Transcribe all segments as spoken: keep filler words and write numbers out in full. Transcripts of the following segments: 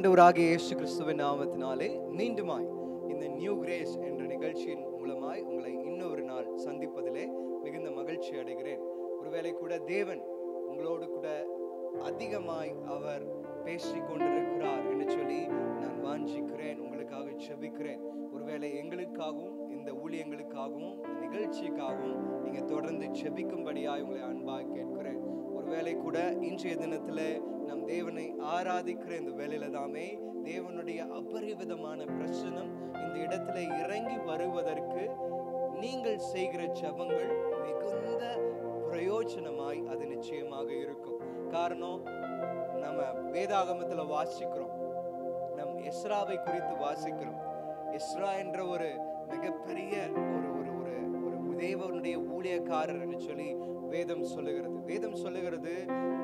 ஆண்டவராகிய இயேசு கிறிஸ்துவின் நாமத்தினாலே மீண்டுமாய் இந்த நியூ கிரேஸ் என்ற நிகழ்ச்சியின் மூலமாய் உங்களை இன்னொரு நாள் சந்திப்பதிலே மிகுந்த மகிழ்ச்சி அடைகிறேன். ஒருவேளை கூட தேவன் உங்களோடு கூட அதிகமாய் அவர் பேசிக் கொண்டிருக்கிறார் என்று சொல்லி நான் வாஞ்சிக்கிறேன், உங்களுக்காக ஜெபிக்கிறேன். ஒருவேளை எங்களுக்காகவும் இந்த ஊழியங்களுக்காகவும் இந்த நிகழ்ச்சிக்காகவும் நீங்க தொடர்ந்து ஜெபிக்கும்படியாய் உங்களை அன்பாக கேட்கிறேன். ஒருவேளை கூட இன்றைய தினத்துல நம் தேவனை ஆராதிக்கிற இந்த வேளையில தாமே தேவனுடைய அபரிவிதமான பிரசன்னம் இந்த இடத்துல இறங்கி வருவதற்கு நீங்கள் செய்கிற ஜெபங்கள் மிகுந்த பிரயோஜனமாய் அது நிச்சயமாக இருக்கும். காரணம், நம்ம வேதாகமத்துல வாசிக்கிறோம், நம் எஸ்ராவை குறித்து வாசிக்கிறோம். எஸ்ரா என்ற ஒரு மிகப்பெரிய ஒரு ஒரு ஒரு ஒரு தேவனுடைய ஊழியக்காரர் என்று சொல்லி வேதம் சொல்லுகிறது. வேதம் சொல்லுகிறது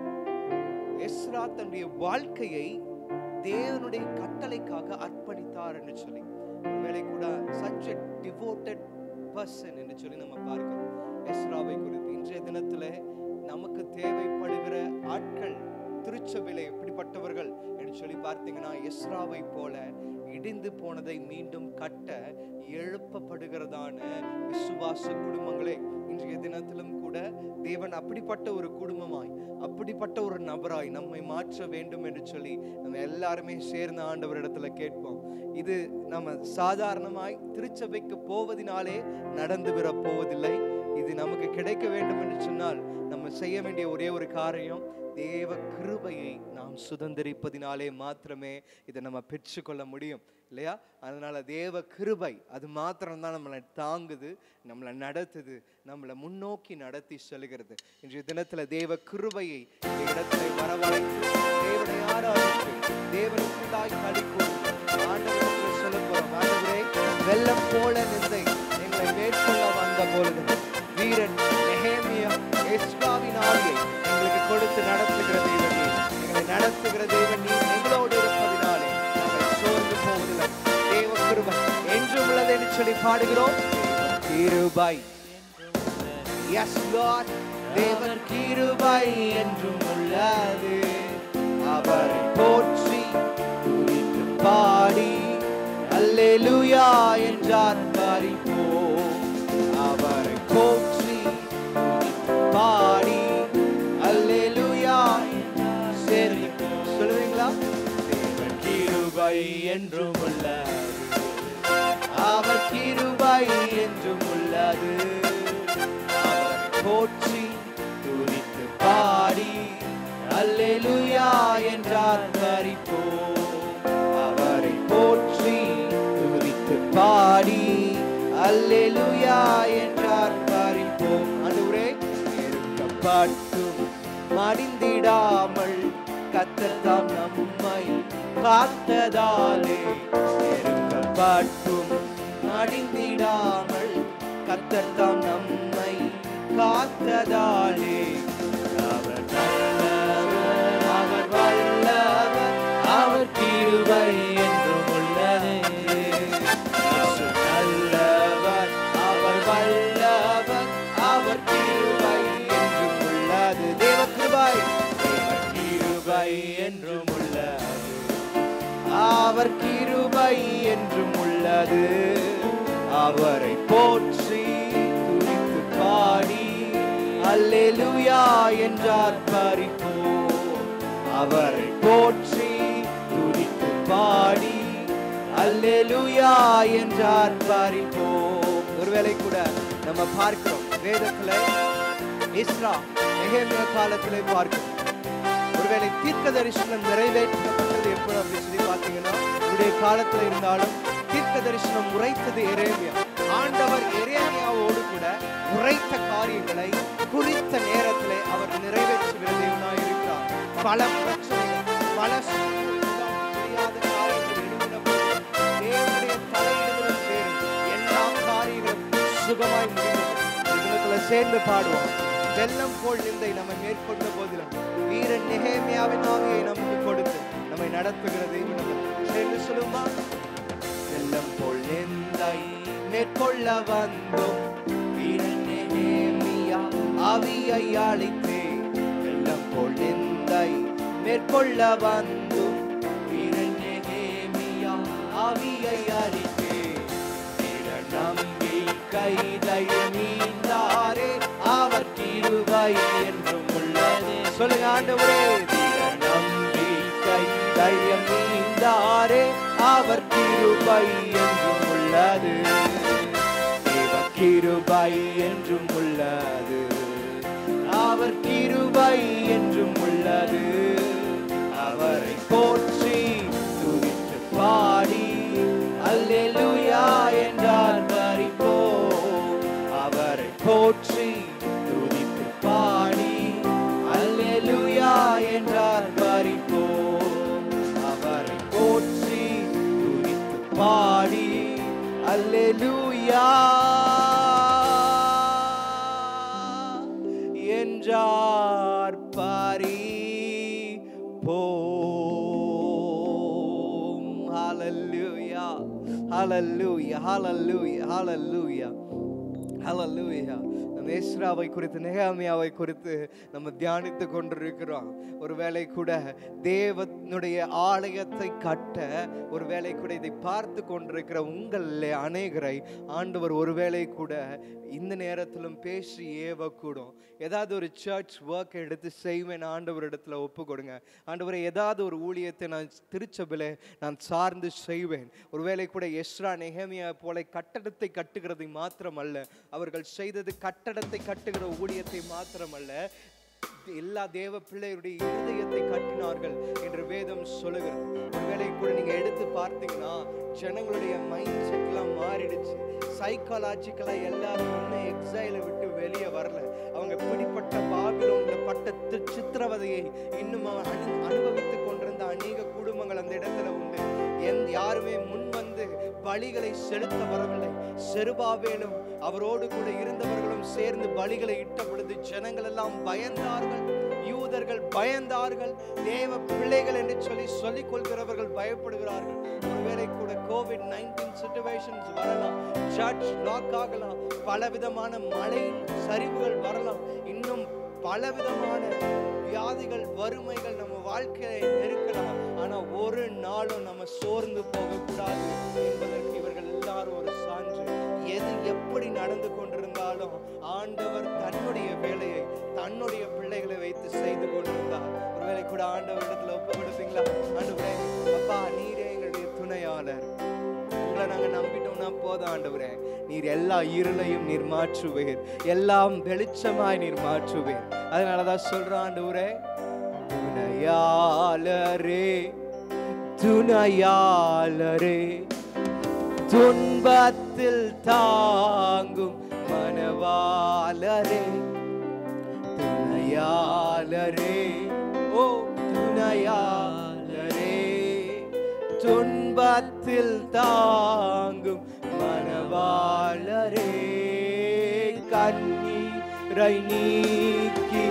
எஸ்ரா தன்னுடைய வாழ்க்கையை தேவனுடைய கட்டளைக்காக அர்ப்பணித்தார் என்று சொல்லி. ஒருவேளை கூட such a devoted person என்று சொல்லி நம்ம பார்க்கிறோம் எஸ்ராவை குறித்து. இன்றைய தினத்துல நமக்கு தேவைப்படுகிற ஆட்கள் திருச்சபையில எப்படிப்பட்டவர்கள் என்று சொல்லி பார்த்தீங்கன்னா, எஸ்ராவை போல இடிந்து போனதை மீண்டும் கட்ட எழுப்பப்படுகிறதான விசுவாச குடும்பங்களே இன்றைய தினத்திலும் கூட தேவன் அப்படிப்பட்ட ஒரு குடும்பமாய் அப்படிப்பட்ட ஒரு நபராய் நம்மை மாற்ற வேண்டும் என்று சொல்லி நம்ம எல்லாருமே சேர்ந்த ஆண்டவரிடத்துல கேட்போம். இது நம்ம சாதாரணமாய் திருச்சபைக்கு போவதினாலே நடந்து வர போவதில்லை. இது நமக்கு கிடைக்க வேண்டும் என்று சொன்னால் நம்ம செய்ய வேண்டிய ஒரே ஒரு காரியம், தேவ கிருபையை நாம் சுதந்திரிப்பதினாலே மாத்திரமே இதை நம்ம பெற்றுக்கொள்ள முடியும் இல்லையா? அதனால தேவ கிருபை அது மாத்திரம்தான் நம்மளை தாங்குது, நம்மளை நடத்துது, நம்மளை முன்னோக்கி நடத்தி செல்கிறது. இன்றைய தினத்துல தேவ கிருபையை இந்த இடத்துல வரவழைத்து தேவனை ஆராதித்து தேவனுக்குள்ளாய் களிக்கும் ஆண்டவரிடத்துல சொல்ல போறோம். ஆண்டவரே, வெள்ளம் போல நிந்தை எங்களை மேற்கொள்ள வந்த பொழுது வீரன் நெகேமியா எஸ்ராவின் ஆவியை எங்களுக்கு கொடுத்து நடத்துகிற தேவன் நீ, எங்களை நடத்துகிற தேவன் நீ, எங்களோடு இருப்பதினாலே நாங்கள் சோர்ந்து போவதில்லை. தேவ கிருபை என்றும் உள்ளது என்று சொல்லி பாடுகிறோம். கிருபை, yes Lord, தேவ கிருபை என்றும் உள்ளது. அவரை போற்றி துதித்து பாடி அல்லேலூயா என்றார் பாரிப்போம். அவரை போற்றி துதித்து பாடி அல்லேலூயா சரி சொல்லுவீங்களா? தேவன் கிருபை என்றும் உள்ளது, அவர் கிருபை என்றும் உள்ளது. அவரை போற்றி துதித்து பாடி அல்லேலூயா என்றார் பரிப்போம். அவரை போற்றி துதித்து பாடி அல்லேலூயா என்றார் பரிப்போம். ஆண்டவரே, நெருக்கப்பட்டும் மடிந்திடாமல் கர்த்தர் தாம் நம்மை காத்ததாலே, நெருக்கப்பட்டும் மடிந்திடாமல் கர்த்தர் தாம் நம்மை காத்ததாலே, அவர் நல்லவர், அவர் வல்லவர், அவர் கிருபை என்றும் உள்ளது. நல்லவர், அவர் வல்லவர், அவர் கிருபை என்றும் உள்ளது. தேவ கிருபை, தேவ கிருபை என்றும் உள்ளது, அவர் கிருபை என்றும் உள்ளது. அவரை போற்றி துதித்து பாடி அல்லேலூயா என்றார் பரிப்போம். அவரை போற்றி துதித்து பாடி அல்லேலூயா என்றார் பரிப்போம். ஒருவேளை கூட நம்ம பார்க்கிறோம் வேதத்துல எஸ்ரா நெகேமியா காலத்திலே பார்க்கிறோம். ஒருவேளை தீர்க்க தரிசனம் நிறைவேற்றப்பட்டது எப்போ அப்படின்னு சொல்லி பார்த்தீங்கன்னா, இவருடைய காலத்துல இருந்தாலும் தீர்க்க தரிசனம் உரைத்தது எரேமியா. ஆண்டவர் எரேமியாவோடு கூட உரைத்த காரியங்களை குறித்த நேரத்திலே அவர் நிறைவேற்றுகிற தேவனாய் இருக்கிறார். பல பிரச்சனைகள், பல தெரியாத காரியங்கள் எழுதினபோது தேவனுடைய தலையிடுதலின் பேரில் எல்லா காரியங்களும் சுகமாய் முடிந்தது. சேர்ந்து பாடுவோம். வெள்ளம் போல் நிந்தை நம்மை மேற்கொண்ட போதிலும் வீரன் நெகேமியாவின் ஆவியை நமக்கு கொடுத்து நம்மை நடத்துகிற தேவன். சேர்ந்து சொல்லுமா? வெள்ளம் போல் நிந்தை மேற்கொள்ள வந்தோம், வீரன் நெகேமியா ஆவியை அளித்தே. வெள்ளம் போல் நிந்தை மேற்கொள்ள வந்தும் வீரனே ஆவியை அளித்தே திட நம்பிக்கை தைரியம் நீந்தாரே அவர் கிருபை என்றும் உள்ளது. சொல்லுங்க ஆண்டவரே, திட நம்பிக்கை தைரியம் நீந்தாரே அவர் கிருபை என்றும் உள்ளது. தேவ கிருபை என்றும் உள்ளது. அவர் கிருபை என்றும் உள்ளது. அவரை போற்றி துதித்து பாடி அல்லேலூயா என்றார் வரிப்போ. அவரை போற்றி துதித்து பாடி அல்லேலூயா என்றார் வரிப்போ. அவரை போற்றி துதித்து பாடி அல்லேலூயா என்றார் பாரி போம். ஹalleluya ஹalleluya ஹalleluya ஹalleluya ஹalleluya. நம்ம எஸ்ராவை குறித்து நெகேமியாவை குறித்து நம்ம தியானித்து கொண்டிருக்கிறோம். ஒருவேளை கூட தேவனுடைய ஆலயத்தை கட்ட ஒருவேளை கூட இதை பார்த்து கொண்டிருக்கிற உங்களில் அநேகரை ஆண்டவர் ஒருவேளை கூட இந்த நேரத்திலும் பேசி ஏவக்கூடும். ஏதாவது ஒரு சர்ச் ஒர்க் எடுத்து செய்வேன் ஆண்டவர் இடத்துல ஒப்பு கொடுங்க. ஆண்டவரை ஏதாவது ஒரு ஊழியத்தை நான் திருச்சபையிலே நான் சார்ந்து செய்வேன். ஒருவேளை கூட எஸ்ரா நெகேமியா போல கட்டடத்தை கட்டுகிறது மாத்திரமல்ல, அவர்கள் செய்தது கட்டடத்தை கட்டுகிற ஊழியத்தை மாத்திரமல்ல, எல்லா தேவ பிள்ளைகளுடைய இருதயத்தை கட்டினார்கள் என்று வேதம் சொல்லுகிறது. ஒருவேளை கூட நீங்க எடுத்து பார்த்தீங்கன்னா ஜனங்களுடைய மைண்ட் செட் எல்லாம் மாறிடுச்சு. சைக்காலஜிக்கலா எல்லாரும் இன்னும் எக்ஸைல விட்டு வெளியே வரல. அவங்க பிடிப்பட்ட பாபிலோன்ல பட்ட சித்திரவதையை இன்னும் அனுபவித்துக் கொண்டிருந்த அநேக குடும்பங்கள் அந்த இடத்துல உண்டு. என் யாருமே முன் வந்து பலிகளை செலுத்த வரவில்லை. செருபாபேலும் அவரோடு கூட இருந்தவர்களும் சேர்ந்து பலிகளை இட்ட பொழுது ஜனங்கள் எல்லாம் பயந்தார்கள். யூதர்கள் பயந்தார்கள். தேவ பிள்ளைகள் என்று சொல்லி சொல்லிக் கொள்கிறவர்கள் பயப்படுகிறார்கள். ஒருவேளை கூட கோவிட் நைன்டீன் சிச்சுவேஷன்ஸ் வரலாம், சர்ச் லாக் ஆகலாம், பலவிதமான மழை சரிவுகள் வரலாம், இன்னும் பலவிதமான வியாதிகள் வறுமைகள் நம்ம வாழ்க்கையை நெருக்கலாம். ஆனா ஒரு நாளும் நம்ம சோர்ந்து போகக்கூடாது என்பதற்கு இவர்கள் எல்லாரும் ஒரு சான்று. எது எப்படி நடந்து கொண்டிருந்தாலும் ஆண்டவர் தன்னுடைய வேலையை தன்னுடைய பிள்ளைகளை வைத்து செய்து கொண்டிருந்தார். ஒருவேளை கூட ஆண்டவர் இடத்துல ஒப்பு கொடுப்பீங்களா? ஆண்டவரே, அப்பா நீரே எங்களுடைய துணையாளர், உங்களை நாங்க நம்பிட்டோம்னா போதும் ஆண்டவரே, நீர் எல்லா இருளையும் நீர் மாற்றுவீர், எல்லாம் வெளிச்சமாய் நீர் மாற்றுவீர். அதனாலதான் சொல்ற ஆண்டவரே, துணையாளரே துணையாளரே துன்பத்தில் தாங்கும் மனவாளரே, துணையாளரே ஓ துணையாளரே துன்பத்தில் தாங்கும் மனவாளரே, கண்ணீரை நீக்கி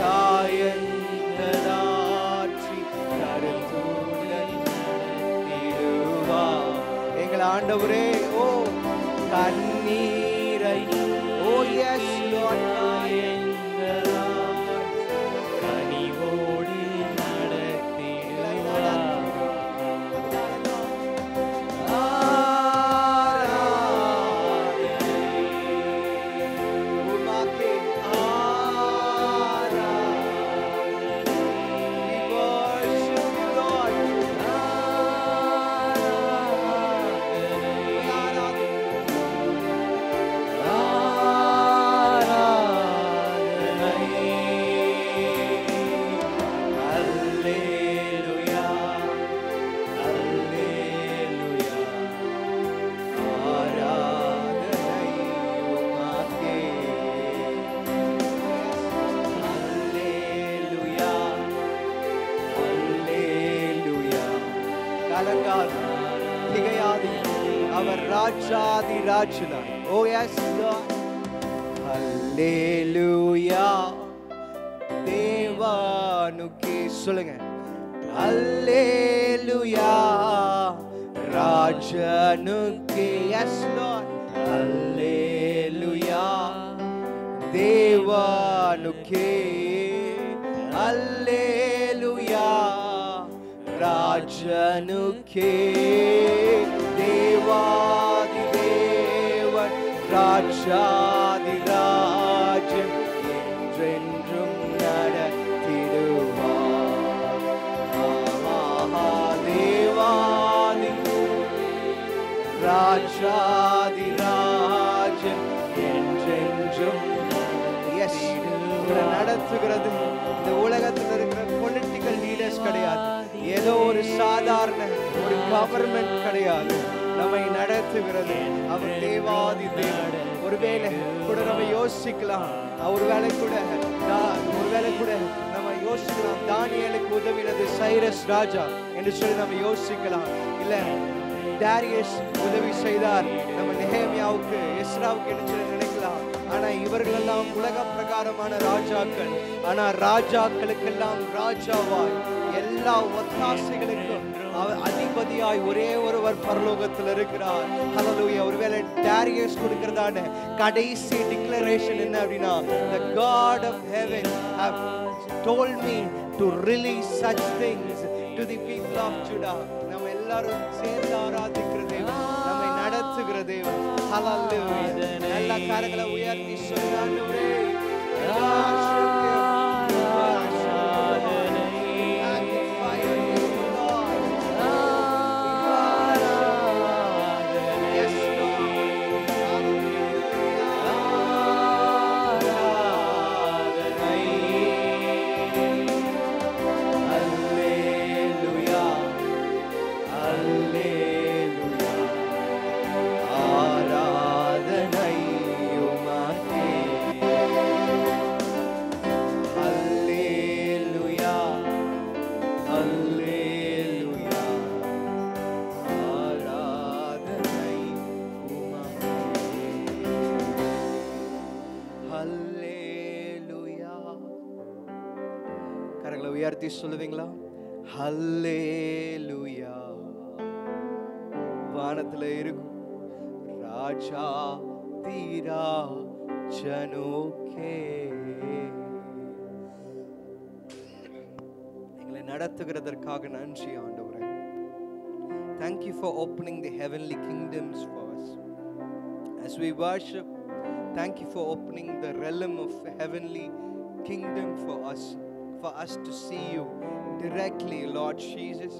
காயங்களாற்றி கருத்துடன் நடத்திடுவார் எங்கள் ஆண்டவரே. ஓ கண்ணீரை ஓ எஸ் லார்ட் காயங்களாற்றி கனிவோடு நடத்திடுவார். அவர் ராஜாதி ராஜனாய். ஓ எஸ் லார்ட். ஹல்லேலூயா. தேவானுக்கே சொல்லுங்க. ஹல்லேலூயா. ராஜனுக்கே. Yes lord. ஹல்லேலூயா. தேவானுக்கே. ஹல்லேலூயா. ராஜனுக்கே. தேவாதி தேவன் ராஜாதி ராஜன் என்றென்றும் நடத்திடுவார். ஆஹா, தேவாதி ராஜாதி ராஜன் என்றென்றும் நடத்துகிறது. இந்த உலகத்தில் இருக்கிற பொலிட்டிக்கல் லீடர்ஸ் கிடையாது, ஏதோ ஒரு சாதாரண ஒரு கவர்மெண்ட் கிடையாது, நம்மை நடத்துகிறது அவர் தேவாதி தேவன். ஒருவேளை கூட நம்ம யோசிக்கலாம், ஒருவேளை கூட ஒருவேளை கூட நம்ம யோசிக்கலாம் தானியேலுக்கு உதவினது சைரஸ் ராஜா என்று சொல்லி நம்ம யோசிக்கலாம். இல்ல டாரியஸ் உதவி செய்தார் நம்ம நெகேமியாவுக்கு எஸ்ராவுக்கு என்று சொல்லி நினைக்கலாம். ஆனா இவர்கள் எல்லாம் உலக பிரகாரமான ராஜாக்கள். ஆனா ராஜாக்களுக்கெல்லாம் ராஜாவாய் எல்லா ஒத்தாசைகளுக்கும் அதிபதியாய் ஒரே ஒருவர் பரலோகத்தில் இருக்கிறார். ஹல்லேலூயா. ஒருவேளை டாரியஸ் கொடுக்கிறதான கடைசி டிக்ளரேஷன் என்ன அப்படின்னா, the God of heaven have told me to release such things to the people of Judah. நம்ம எல்லாரும் சேர்ந்து ஆராதிக்கிற தேவன், நம்மை நடத்துகிற தேவன். ஹல்லேலூயா. எல்லா கரங்களை உயர்த்தி சொல்லுங்க, உயர்த்தி சொல்லுவீங்களா? ஹல்லேலூயா. வானத்துல இருக்கும் ராஜா தீரா ஜனோகே எங்களை நடத்துகிறதற்காக நன்றி ஆண்டவரே. Thank you for opening the heavenly kingdoms for us. As we worship, thank you for opening the realm of heavenly kingdom for us. For us to see you directly, Lord Jesus,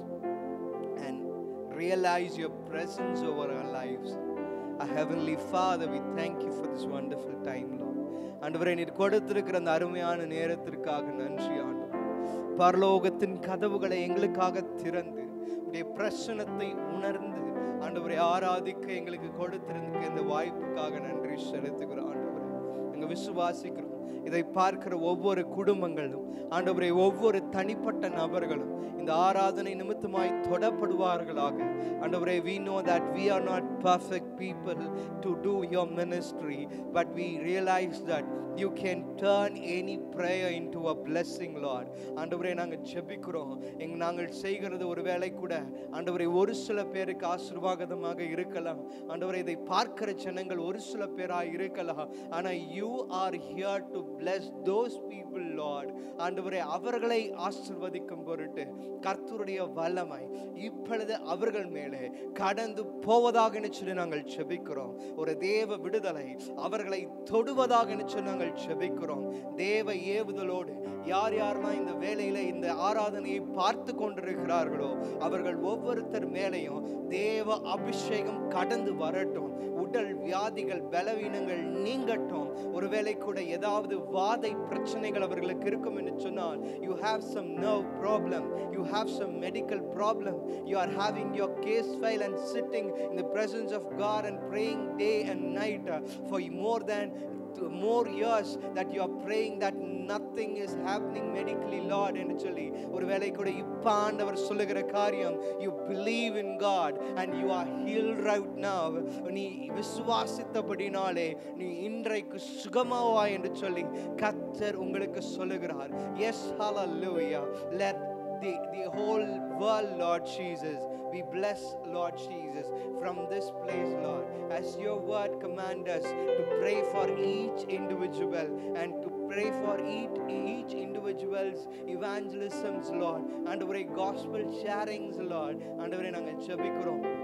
and realize your presence over our lives. Our Heavenly Father, we thank you for this wonderful time, Lord. ஆண்டவரே, நீர் கொடுத்திருக்கிற அந்த அருமையான நேரத்திற்காக நன்றி ஆண்டவரே. பரலோகத்தின் கதவுகளை எங்களுக்காக திறந்து உடைய பிரசன்னத்தை உணர்ந்து ஆண்டவரை ஆராதிக்க எங்களுக்கு கொடுத்திருந்த இந்த வாய்ப்புக்காக நன்றி செலுத்துகிறோம் ஆண்டவரே. எங்க விசுவாசிக்கிறோம் இதை பார்க்கிற ஒவ்வொரு குடும்பங்களும் ஆண்டவரே, ஒவ்வொரு தனிப்பட்ட நபர்களும் இந்த ஆராதனை நிமித்தமாய் தொடப்படுவார்களாக. ஆண்டவரே, we know that we are not perfect people to do your ministry, but we realize that you can turn any prayer into a blessing, Lord. ஆண்டவரே, நாங்கள் ஜெபிக்கிறோம். எங்க நாங்கள் செய்கிறது ஒருவேளை கூட ஆண்டவரே ஒரு சில பேருக்கு ஆசீர்வாதமாக இருக்கலாம். ஆண்டவரே, இதை பார்க்கிற ஜனங்கள் ஒரு சில பேராய் இருக்கலாம். ஆனா you are here to bless those people, Lord. ஆண்டவரே, அவர்களை ஆசீர்வதிக்கும் பொருட்டு கர்த்தருடைய வல்லமை இப்பொழுது அவர்கள் மேலே கடந்து போவதாக சொல்லி நாங்கள் ஜெபிக்கிறோம். ஒரு தேவ விடுதலை அவர்களை தொடுவதாக சொல்லி நாங்கள் ஜெபிக்கிறோம். தேவ ஏவுதலோடு யார் யாரெல்லாம் இந்த வேளையில இந்த ஆராதனையை பார்த்து கொண்டிருக்கிறார்களோ அவர்கள் ஒவ்வொருத்தர் மேலையும் தேவ அபிஷேகம் கடந்து வரட்டும். உடல் வியாதிகள் பலவீனங்கள் நீங்கட்டும். ஒருவேளை கூட ஏதாவது வாதை பிரச்சனைகள் அவர்களுக்கு இருக்கும் என்று சொன்னால், you have some nerve problem, you have some medical problem, you are having your case file and sitting in the presence of God and praying day and night uh, for more than more years that you are praying that nothing is happening medically, Lord, என்று சொல்லி ஒருவேளை கூட இப்ப ஆண்டவர் சொல்லுகிற காரியம், you believe in God and you are healed right now. நீ விசுவாசித்தபடினாலே நீ இன்றைக்கு சுகமாவாய் என்று சொல்லி கர்த்தர் உங்களுக்கு சொல்லுகிறார். Yes, hallelujah. Let the the whole world, Lord Jesus, we bless, Lord Jesus, from this place, Lord, as your word commands us to pray for each individual and to pray for each, each individual's evangelisms, Lord, and our gospel sharings, Lord, and our நாங்கள் ஜெபிக்கிறோம்.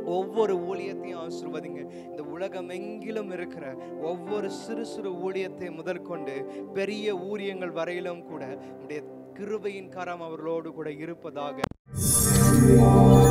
ஒவ்வொரு ஊழியத்தையும் ஆசீர்வதிங்க. இந்த உலகம் எங்கிலும் இருக்கிற ஒவ்வொரு சிறு சிறு ஊழியத்தை முதல் கொண்டு பெரிய ஊழியங்கள் வரையிலும் கூட உடைய கிருபையின் கரம் அவர்களோடு கூட இருப்பதாக.